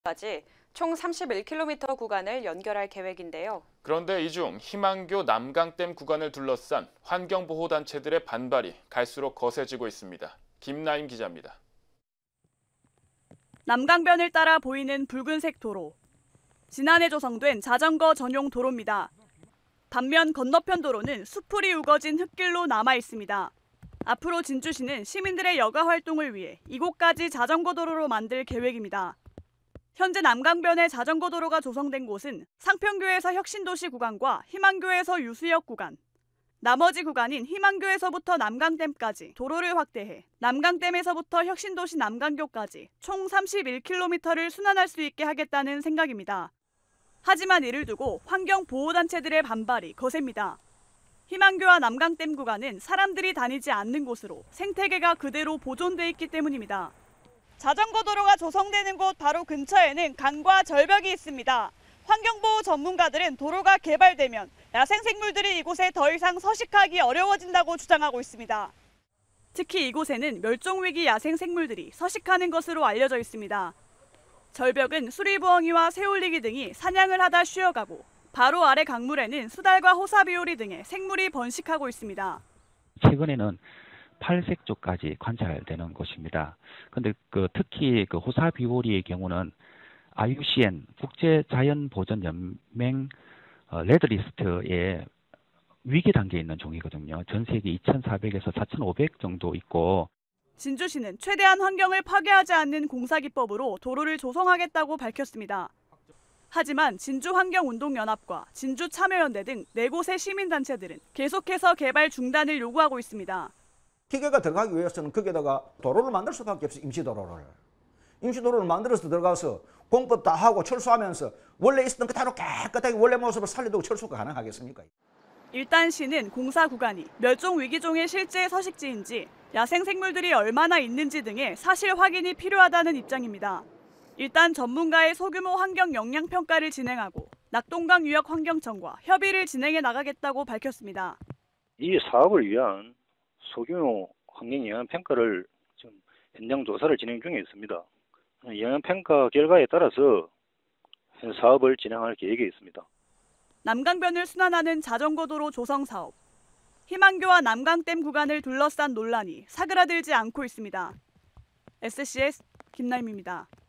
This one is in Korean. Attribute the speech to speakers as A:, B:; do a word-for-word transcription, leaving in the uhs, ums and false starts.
A: 까지 총 삼십일 킬로미터 구간을 연결할 계획인데요.
B: 그런데 이 중 희망교 남강댐 구간을 둘러싼 환경보호단체들의 반발이 갈수록 거세지고 있습니다. 김나임 기자입니다.
C: 남강변을 따라 보이는 붉은색 도로. 지난해 조성된 자전거 전용 도로입니다. 반면 건너편 도로는 수풀이 우거진 흙길로 남아 있습니다. 앞으로 진주시는 시민들의 여가 활동을 위해 이곳까지 자전거 도로로 만들 계획입니다. 현재 남강변에 자전거 도로가 조성된 곳은 상평교에서 혁신도시 구간과 희망교에서 유수역 구간, 나머지 구간인 희망교에서부터 남강댐까지 도로를 확대해 남강댐에서부터 혁신도시 남강교까지 총 삼십일 킬로미터를 순환할 수 있게 하겠다는 생각입니다. 하지만 이를 두고 환경보호단체들의 반발이 거셉니다. 희망교와 남강댐 구간은 사람들이 다니지 않는 곳으로 생태계가 그대로 보존돼 있기 때문입니다. 자전거 도로가 조성되는 곳 바로 근처에는 강과 절벽이 있습니다. 환경보호 전문가들은 도로가 개발되면 야생생물들이 이곳에 더 이상 서식하기 어려워진다고 주장하고 있습니다. 특히 이곳에는 멸종위기 야생생물들이 서식하는 것으로 알려져 있습니다. 절벽은 수리부엉이와 새올리기 등이 사냥을 하다 쉬어가고 바로 아래 강물에는 수달과 호사비오리 등의 생물이 번식하고 있습니다.
D: 최근에는 팔색조까지 관찰되는 곳입니다. 그런데 그 특히 그 호사비오리의 경우는 아이유씨엔 국제자연보전연맹 레드리스트에 위기 단계에 있는 종이거든요. 전 세계 이천사백에서 사천오백 정도 있고.
C: 진주시는 최대한 환경을 파괴하지 않는 공사기법으로 도로를 조성하겠다고 밝혔습니다. 하지만 진주환경운동연합과 진주참여연대 등 네 곳의 시민단체들은 계속해서 개발 중단을 요구하고 있습니다.
E: 기계가 들어가기 위해서는 거기다가 도로를 만들 수밖에 없어요. 임시도로를. 임시도로를 만들어서 들어가서 공법 다 하고 철수하면서 원래 있었던 그대로 깨끗하게 원래 모습을 살려두고 철수가 가능하겠습니까?
C: 일단 시는 공사 구간이 멸종위기종의 실제 서식지인지 야생생물들이 얼마나 있는지 등의 사실 확인이 필요하다는 입장입니다. 일단 전문가의 소규모 환경 영향평가를 진행하고 낙동강 유역환경청과 협의를 진행해 나가겠다고 밝혔습니다.
F: 이 사업을 위한 소규모 환경 영향평가를 지금 현장 조사를 진행 중에 있습니다. 영향평가 결과에 따라서 사업을 진행할 계획에 있습니다.
C: 남강변을 순환하는 자전거도로 조성 사업. 희망교와 남강댐 구간을 둘러싼 논란이 사그라들지 않고 있습니다. 에스씨에스 김나임입니다.